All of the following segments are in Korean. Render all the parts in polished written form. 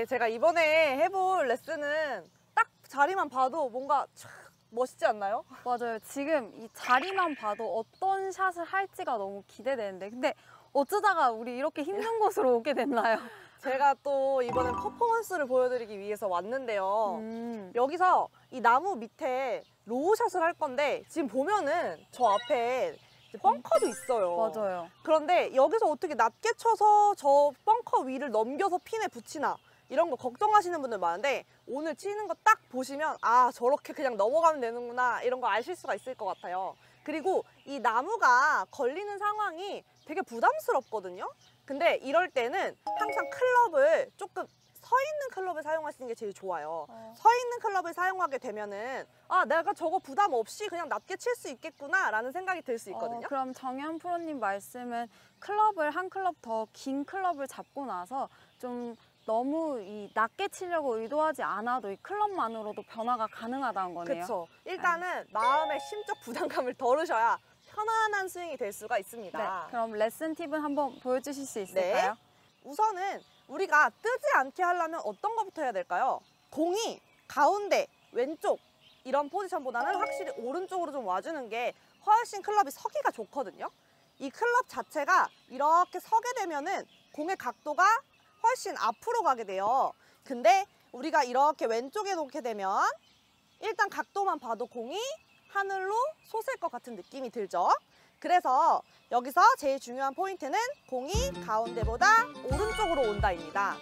근데 제가 이번에 해볼 레슨은 딱 자리만 봐도 뭔가 멋있지 않나요? 맞아요. 지금 이 자리만 봐도 어떤 샷을 할지가 너무 기대되는데 근데 어쩌다가 우리 이렇게 힘든 곳으로 오게 됐나요? 제가 또 이번엔 퍼포먼스를 보여드리기 위해서 왔는데요. 여기서 이 나무 밑에 로우샷을 할 건데 지금 보면은 저 앞에 벙커도 있어요. 맞아요. 그런데 여기서 어떻게 낮게 쳐서 저 벙커 위를 넘겨서 핀에 붙이나 이런 거 걱정하시는 분들 많은데 오늘 치는 거 딱 보시면 아 저렇게 그냥 넘어가면 되는구나 이런 거 아실 수가 있을 것 같아요. 그리고 이 나무가 걸리는 상황이 되게 부담스럽거든요. 근데 이럴 때는 항상 클럽을 조금 서 있는 클럽을 사용하시는 게 제일 좋아요. 서 있는 클럽을 사용하게 되면은 아 내가 저거 부담 없이 그냥 낮게 칠 수 있겠구나 라는 생각이 들 수 있거든요. 그럼 정현 프로님 말씀은 클럽을 한 클럽 더 긴 클럽을 잡고 나서 좀 너무 이 낮게 치려고 의도하지 않아도 이 클럽만으로도 변화가 가능하다는 거네요. 그렇죠. 일단은 마음의 심적 부담감을 덜으셔야 편안한 스윙이 될 수가 있습니다. 네, 그럼 레슨 팁은 한번 보여주실 수 있을까요? 네. 우선은 우리가 뜨지 않게 하려면 어떤 것부터 해야 될까요? 공이 가운데, 왼쪽 이런 포지션보다는 확실히 오른쪽으로 좀 와주는 게 훨씬 클럽이 서기가 좋거든요. 이 클럽 자체가 이렇게 서게 되면은 공의 각도가 훨씬 앞으로 가게 돼요. 근데 우리가 이렇게 왼쪽에 놓게 되면 일단 각도만 봐도 공이 하늘로 솟을 것 같은 느낌이 들죠. 그래서 여기서 제일 중요한 포인트는 공이 가운데보다 오른쪽으로 온다입니다.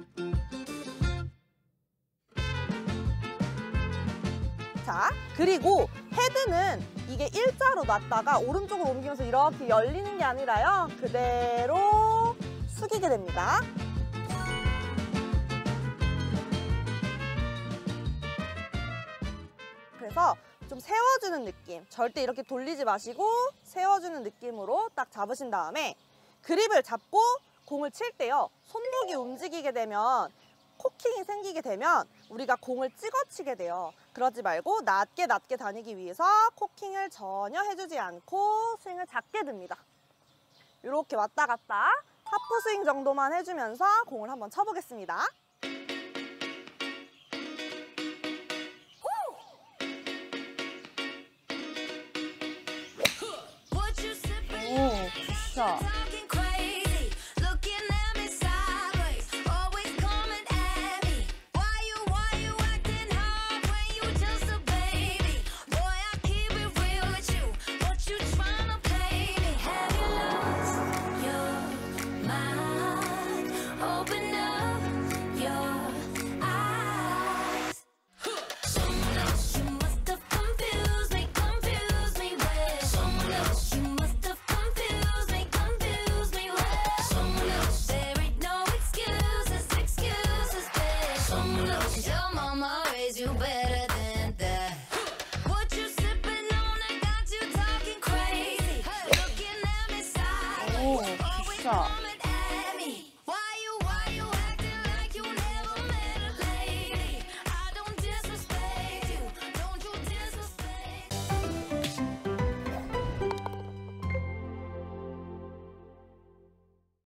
자, 그리고 헤드는 이게 일자로 놨다가 오른쪽으로 옮기면서 이렇게 열리는 게 아니라요. 그대로 숙이게 됩니다. 그래서 좀 세워주는 느낌, 절대 이렇게 돌리지 마시고 세워주는 느낌으로 딱 잡으신 다음에 그립을 잡고 공을 칠 때요. 손목이 움직이게 되면 코킹이 생기게 되면 우리가 공을 찍어치게 돼요. 그러지 말고 낮게 다니기 위해서 코킹을 전혀 해주지 않고 스윙을 작게 듭니다. 이렇게 왔다 갔다 하프 스윙 정도만 해주면서 공을 한번 쳐보겠습니다. 오, 굿샷. 오, 굿샷.